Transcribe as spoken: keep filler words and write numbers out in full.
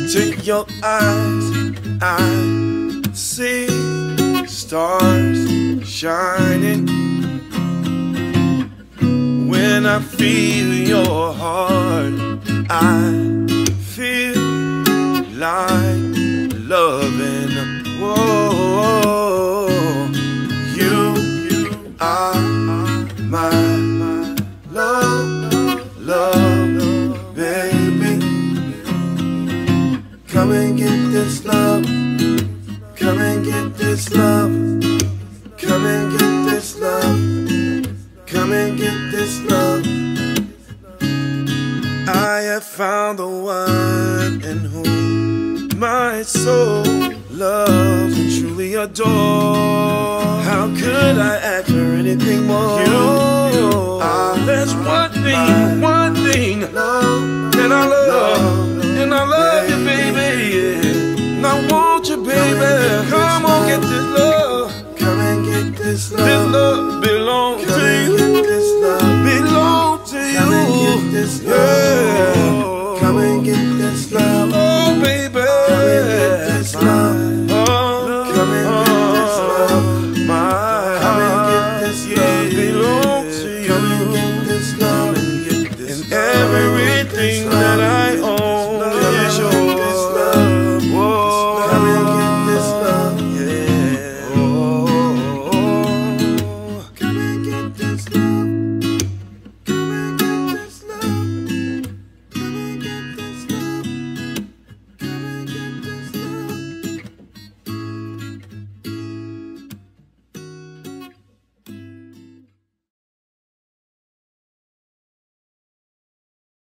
To your eyes, I see stars shining. When I feel your heart, I feel like loving. Whoa, you are my love, love, baby. Come and get this love. Come and get this love. Come and get this love. Come and get this love. I have found the one in whom my soul loves and truly adores. How could I ask for anything more? You, you are. There's one thing